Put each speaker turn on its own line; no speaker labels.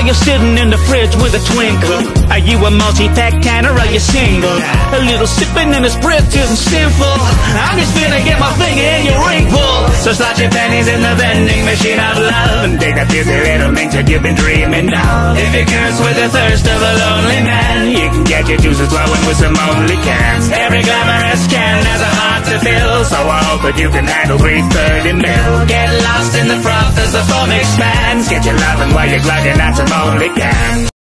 Are you sitting in the fridge with a twinkle? Are you a multi-pack can or are you single? A little sipping in a spritz isn't sinful. I'm just finna get my finger in your ring pull. So slot your pennies in the vending machine of love and take that busy little mink that you've been dreaming of. If you curse with the thirst of a lonely man, you can get your juices flowing with some only cans. Every glamorous can has a heart to fill, so I hope that you can handle 330 mil. Get lost in the froth as the foam expands. Get your lovin' while you're glugging at some only cans.